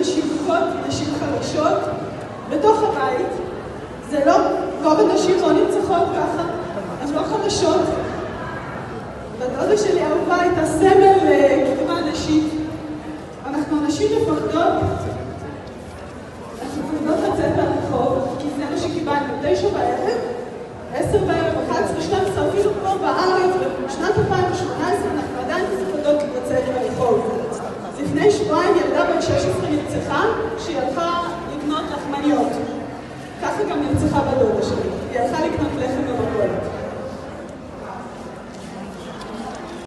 נשים מוכות, נשים חלשות, בתוך הבית. זה לא, רוב הנשים לא נרצחות ככה, הן לא חלשות. בדודה שלי אהובה הייתה סמל לקידומה נשית. אנחנו נשים מפחדות, אנחנו מפחדות לצאת לרחוב, כי זה מה שקיבלנו, 9 בערב, 10 בערב, 11, 12, אפילו כמו בארץ, בשנת 2018 אנחנו עדיין מפחדות לצאת לרחוב. לפני שבועיים ילדה בת 16 נרצחה כשהיא הלכה לקנות לחמניות. ככה גם נרצחה בדודה שלי. היא הלכה לקנות